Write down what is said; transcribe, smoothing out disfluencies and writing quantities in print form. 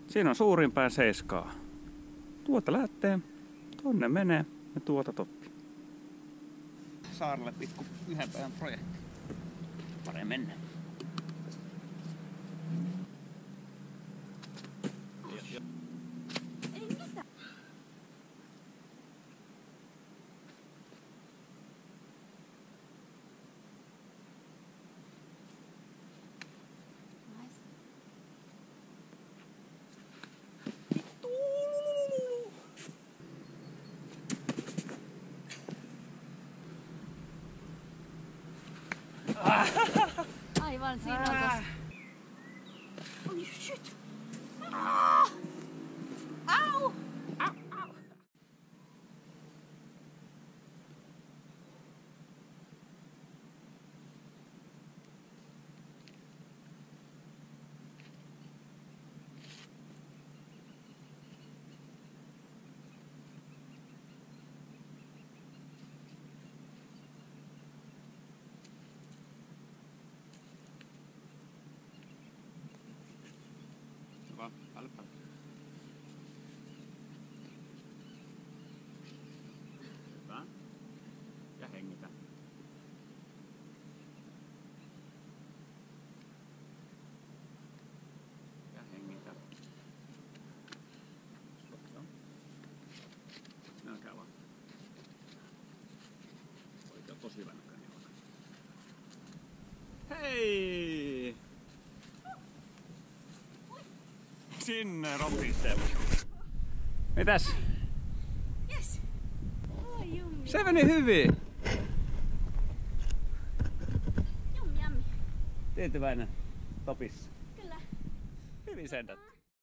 Siinä on suurimpään seiskaa. Tuota lähtee, tonne menee ja tuota toppi. Saarelle pikku yhden päivän projekti. Paremmin mennä. Ei mitään. Aivan siinä on tossa. Oi shit! Au! Au! Au! Hyvä, älpä. Hyvä. Ja hengitä. Ja hengitä. Stoppa. Nälkää vaan. Oikein tosi hyvä näköinen. Hei! Sinne ropiste. Mitäs? Yes! Oi jummi. Se meni hyvin. Jummi jammi. Tyytyväinen topissa. Kyllä. Hyvin sentät.